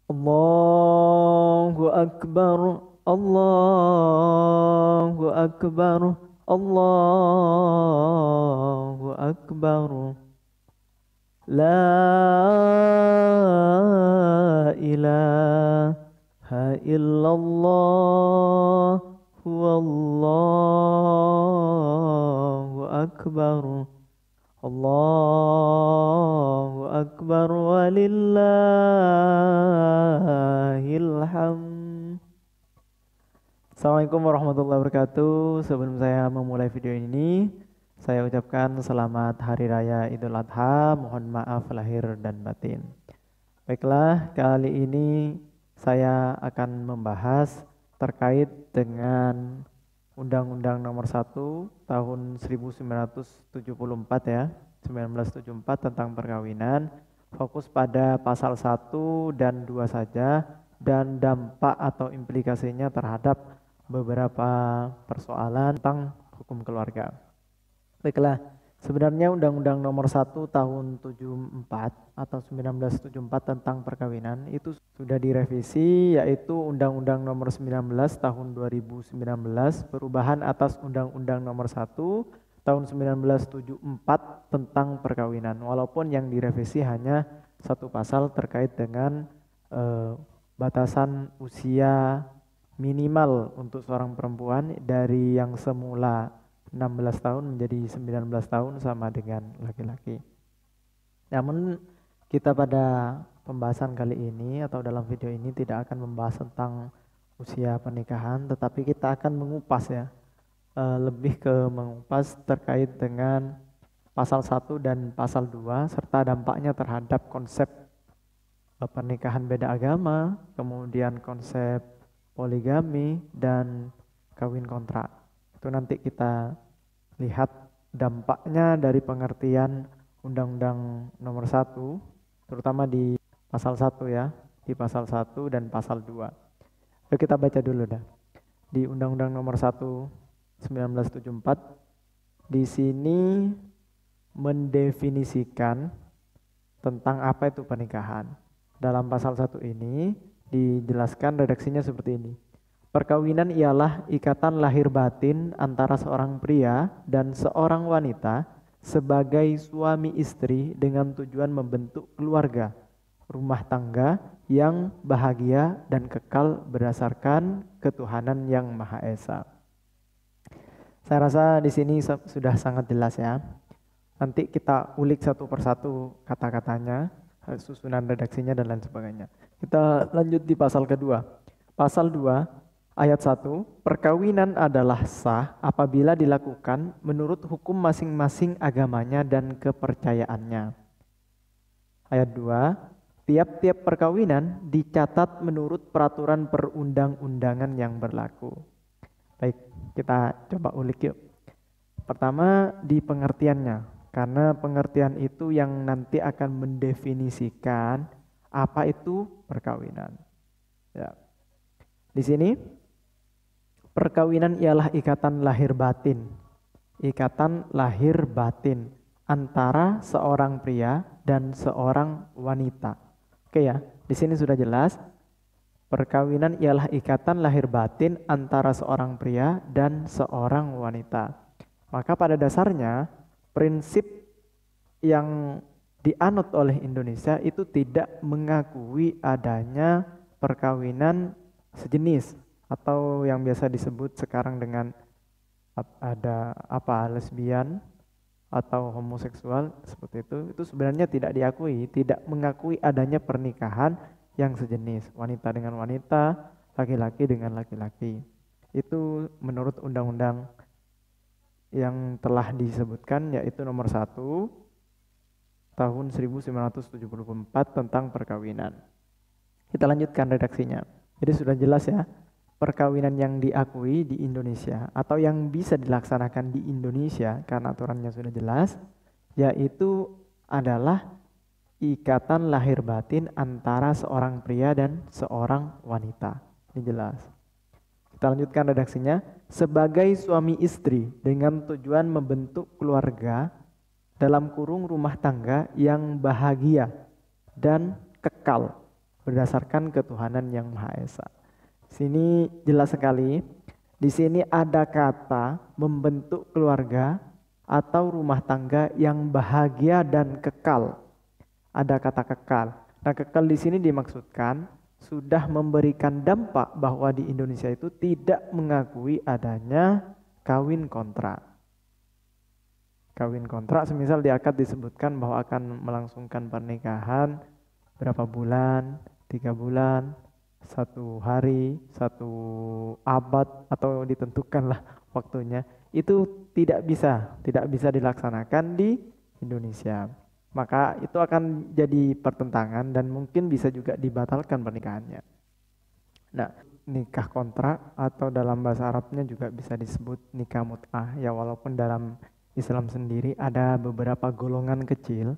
Allahu Akbar, Allahu Akbar, Allahu Akbar. La ilaha illallah, wallahu akbar. Allahu akbar walillahil hamd. Assalamualaikum warahmatullahi wabarakatuh. Sebelum saya memulai video ini, saya ucapkan selamat Hari Raya Idul Adha. Mohon maaf lahir dan batin. Baiklah, kali ini saya akan membahas terkait dengan Undang-Undang Nomor 1 Tahun 1974 ya, 1974 tentang perkawinan. Fokus pada pasal 1 dan 2 saja dan dampak atau implikasinya terhadap beberapa persoalan tentang hukum keluarga. Baiklah, sebenarnya Undang-Undang Nomor 1 Tahun 74 atau 1974 tentang perkawinan itu sudah direvisi, yaitu Undang-Undang Nomor 19 Tahun 2019 perubahan atas Undang-Undang Nomor 1 Tahun 1974 tentang perkawinan. Walaupun yang direvisi hanya satu pasal terkait dengan batasan usia minimal untuk seorang perempuan dari yang semula 16 tahun menjadi 19 tahun sama dengan laki-laki. Namun kita pada pembahasan kali ini atau dalam video ini tidak akan membahas tentang usia pernikahan, tetapi kita akan mengupas ya, lebih ke mengupas terkait dengan pasal 1 dan pasal 2 serta dampaknya terhadap konsep pernikahan beda agama, kemudian konsep poligami dan kawin kontrak. Itu nanti kita lihat dampaknya dari pengertian Undang-Undang Nomor 1, terutama di pasal 1 ya, di pasal 1 dan pasal 2. Yuk kita baca dulu dah. Di Undang-Undang Nomor 1 1974 di sini mendefinisikan tentang apa itu pernikahan. Dalam pasal 1 ini dijelaskan redaksinya seperti ini. Perkawinan ialah ikatan lahir batin antara seorang pria dan seorang wanita sebagai suami istri dengan tujuan membentuk keluarga, rumah tangga yang bahagia dan kekal berdasarkan ketuhanan yang Maha Esa. Saya rasa di sini sudah sangat jelas ya. Nanti kita ulik satu persatu kata-katanya, susunan redaksinya dan lain sebagainya. Kita lanjut di pasal kedua. Pasal 2 ayat 1, perkawinan adalah sah apabila dilakukan menurut hukum masing-masing agamanya dan kepercayaannya. Ayat 2, tiap-tiap perkawinan dicatat menurut peraturan perundang-undangan yang berlaku. Baik, kita coba ulik yuk. Pertama di pengertiannya. Karena pengertian itu yang nanti akan mendefinisikan apa itu perkawinan. Ya. Di sini perkawinan ialah ikatan lahir batin. Ikatan lahir batin antara seorang pria dan seorang wanita. Oke ya, di sini sudah jelas. Perkawinan ialah ikatan lahir batin antara seorang pria dan seorang wanita. Maka pada dasarnya prinsip yang dianut oleh Indonesia itu tidak mengakui adanya perkawinan sejenis atau yang biasa disebut sekarang dengan ada lesbian atau homoseksual seperti itu sebenarnya tidak diakui, tidak mengakui adanya pernikahan yang sejenis, wanita dengan wanita, laki-laki dengan laki-laki. Itu menurut undang-undang yang telah disebutkan, yaitu Nomor 1 Tahun 1974 tentang perkawinan. Kita lanjutkan redaksinya. Jadi sudah jelas ya, perkawinan yang diakui di Indonesia atau yang bisa dilaksanakan di Indonesia karena aturannya sudah jelas, yaitu adalah ikatan lahir batin antara seorang pria dan seorang wanita. Ini jelas. Kita lanjutkan redaksinya. Sebagai suami istri dengan tujuan membentuk keluarga dalam kurung rumah tangga yang bahagia dan kekal berdasarkan ketuhanan yang Maha Esa. Sini jelas sekali. Di sini ada kata membentuk keluarga atau rumah tangga yang bahagia dan kekal. Ada kata kekal. Nah, kekal di sini dimaksudkan sudah memberikan dampak bahwa di Indonesia itu tidak mengakui adanya kawin kontrak. Kawin kontrak semisal di akad disebutkan bahwa akan melangsungkan pernikahan berapa bulan, 3 bulan, 1 hari, 1 abad, atau ditentukanlah waktunya. Itu tidak bisa dilaksanakan di Indonesia. Maka itu akan jadi pertentangan dan mungkin bisa juga dibatalkan pernikahannya. Nah, nikah kontrak atau dalam bahasa Arabnya juga bisa disebut nikah mut'ah. Ya, walaupun dalam Islam sendiri ada beberapa golongan kecil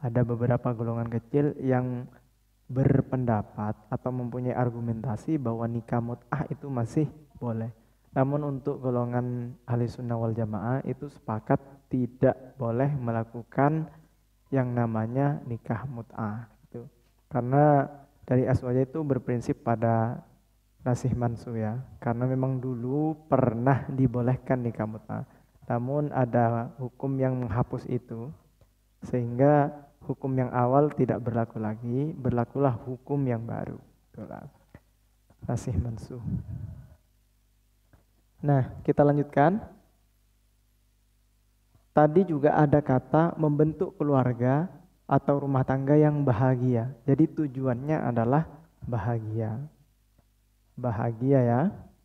yang berpendapat atau mempunyai argumentasi bahwa nikah mut'ah itu masih boleh. Namun untuk golongan ahli sunnah wal jamaah itu sepakat tidak boleh melakukan yang namanya nikah mut'ah gitu. Karena dari aswaja itu berprinsip pada nasih mansuh ya. Karena memang dulu pernah dibolehkan nikah mut'ah. Namun ada hukum yang menghapus itu sehingga hukum yang awal tidak berlaku lagi, berlakulah hukum yang baru. Itulah nasih mansuh. Nah, kita lanjutkan. Tadi juga ada kata membentuk keluarga atau rumah tangga yang bahagia. Jadi tujuannya adalah bahagia. Bahagia ya.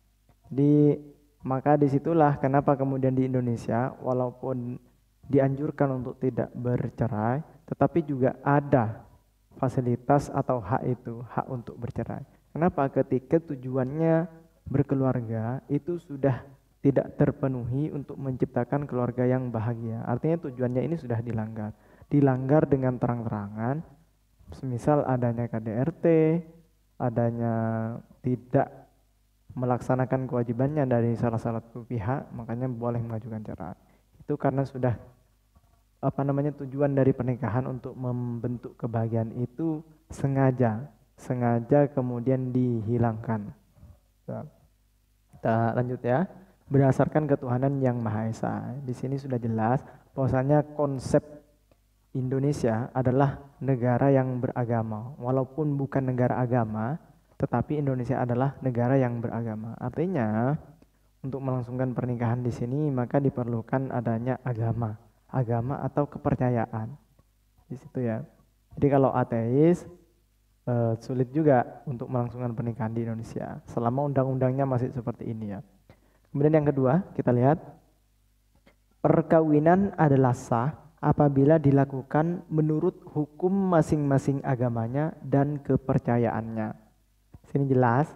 Maka disitulah kenapa kemudian di Indonesia walaupun dianjurkan untuk tidak bercerai, tetapi juga ada fasilitas atau hak itu, hak untuk bercerai. Kenapa? Ketika tujuannya berkeluarga itu sudah tidak terpenuhi untuk menciptakan keluarga yang bahagia. Artinya tujuannya ini sudah dilanggar. Dilanggar dengan terang-terangan, semisal adanya KDRT, adanya tidak melaksanakan kewajibannya dari salah satu pihak, makanya boleh mengajukan cerai. Itu karena sudah tujuan dari pernikahan untuk membentuk kebahagiaan itu sengaja kemudian dihilangkan. Kita lanjut ya. Berdasarkan ketuhanan yang Maha Esa. Di sini sudah jelas bahwasanya konsep Indonesia adalah negara yang beragama. Walaupun bukan negara agama, tetapi Indonesia adalah negara yang beragama. Artinya untuk melangsungkan pernikahan di sini maka diperlukan adanya agama atau kepercayaan di situ ya. Jadi kalau ateis sulit juga untuk melangsungkan pernikahan di Indonesia selama undang-undangnya masih seperti ini ya. Kemudian yang kedua kita lihat perkawinan adalah sah apabila dilakukan menurut hukum masing-masing agamanya dan kepercayaannya. Sini jelas,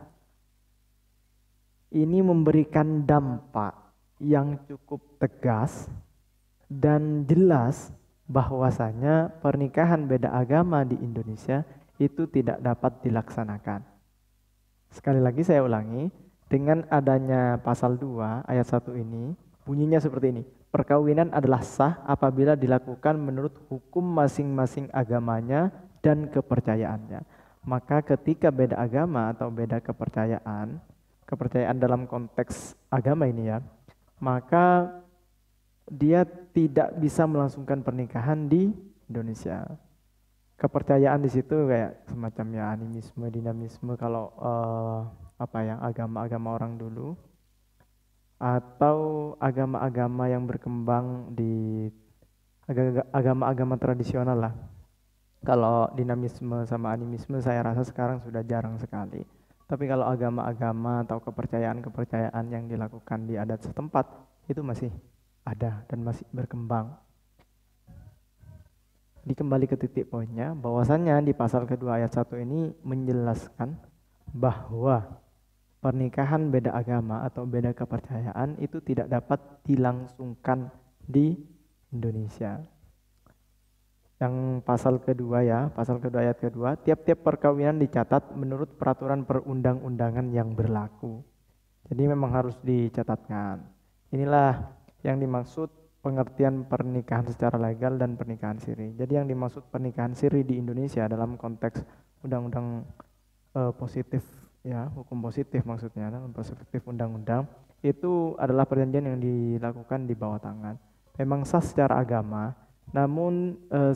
ini memberikan dampak yang cukup tegas dan jelas bahwasanya pernikahan beda agama di Indonesia itu tidak dapat dilaksanakan. Sekali lagi saya ulangi, dengan adanya pasal 2 ayat 1 ini, bunyinya seperti ini. Perkawinan adalah sah apabila dilakukan menurut hukum masing-masing agamanya dan kepercayaannya. Maka ketika beda agama atau beda kepercayaan dalam konteks agama ini ya, maka dia tidak bisa melangsungkan pernikahan di Indonesia. Kepercayaan di situ kayak semacam ya animisme, dinamisme kalau agama-agama orang dulu atau agama-agama yang berkembang di agama-agama tradisional lah. Kalau dinamisme sama animisme saya rasa sekarang sudah jarang sekali. Tapi kalau agama-agama atau kepercayaan-kepercayaan yang dilakukan di adat setempat itu masih ada dan masih berkembang. Dikembali ke titik poinnya, bahwasannya di pasal kedua ayat 1 ini menjelaskan bahwa pernikahan beda agama atau beda kepercayaan itu tidak dapat dilangsungkan di Indonesia. Yang pasal kedua ayat kedua, tiap-tiap perkawinan dicatat menurut peraturan perundang-undangan yang berlaku. Jadi memang harus dicatatkan. Inilah yang dimaksud pengertian pernikahan secara legal dan pernikahan siri. Jadi yang dimaksud pernikahan siri di Indonesia dalam konteks undang-undang positif ya, hukum positif maksudnya dalam perspektif undang-undang itu adalah perjanjian yang dilakukan di bawah tangan. Memang sah secara agama, namun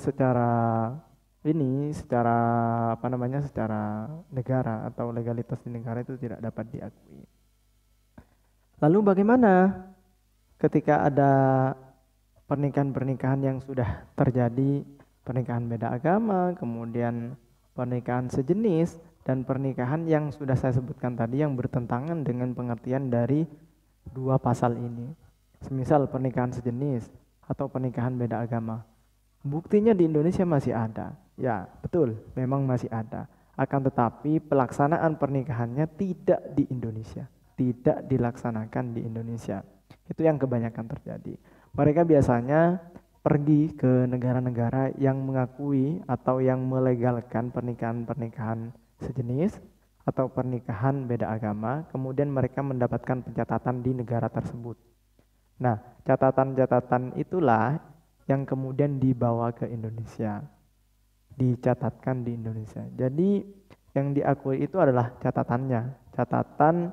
secara apa namanya, secara negara atau legalitas di negara itu tidak dapat diakui. Lalu bagaimana ketika ada pernikahan-pernikahan yang sudah terjadi, pernikahan beda agama, kemudian pernikahan sejenis, dan pernikahan yang sudah saya sebutkan tadi yang bertentangan dengan pengertian dari dua pasal ini. Semisal pernikahan sejenis atau pernikahan beda agama. Buktinya di Indonesia masih ada. Ya, betul, memang masih ada. Akan tetapi pelaksanaan pernikahannya tidak di Indonesia. Tidak dilaksanakan di Indonesia. Itu yang kebanyakan terjadi. Mereka biasanya pergi ke negara-negara yang mengakui atau yang melegalkan pernikahan-pernikahan sejenis atau pernikahan beda agama, kemudian mereka mendapatkan pencatatan di negara tersebut. Nah, catatan-catatan itulah yang kemudian dibawa ke Indonesia, dicatatkan di Indonesia. Jadi yang diakui itu adalah catatannya, catatan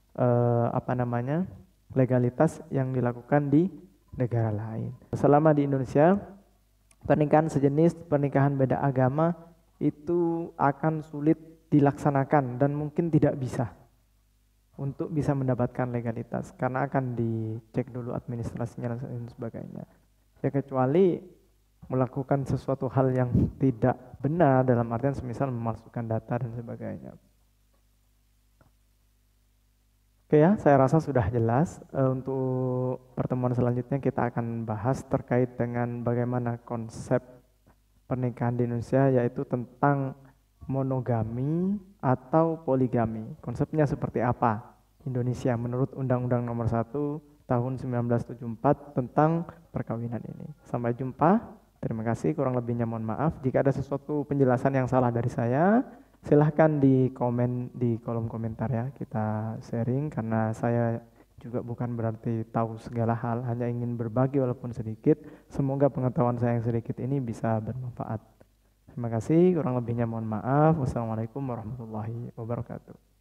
legalitas yang dilakukan di negara lain. Selama di Indonesia, pernikahan sejenis, pernikahan beda agama itu akan sulit dilaksanakan dan mungkin tidak bisa untuk bisa mendapatkan legalitas karena akan dicek dulu administrasinya dan sebagainya. Ya kecuali melakukan sesuatu hal yang tidak benar dalam artian semisal memasukkan data dan sebagainya. Oke ya, saya rasa sudah jelas. Untuk pertemuan selanjutnya kita akan bahas terkait dengan bagaimana konsep pernikahan di Indonesia, yaitu tentang monogami atau poligami. Konsepnya seperti apa Indonesia menurut Undang-Undang Nomor 1 Tahun 1974 tentang perkawinan ini. Sampai jumpa. Terima kasih, kurang lebihnya mohon maaf. Jika ada sesuatu penjelasan yang salah dari saya, silahkan di komen di kolom komentar ya. Kita sharing karena saya juga bukan berarti tahu segala hal, hanya ingin berbagi walaupun sedikit. Semoga pengetahuan saya yang sedikit ini bisa bermanfaat. Terima kasih, kurang lebihnya mohon maaf. Wassalamualaikum warahmatullahi wabarakatuh.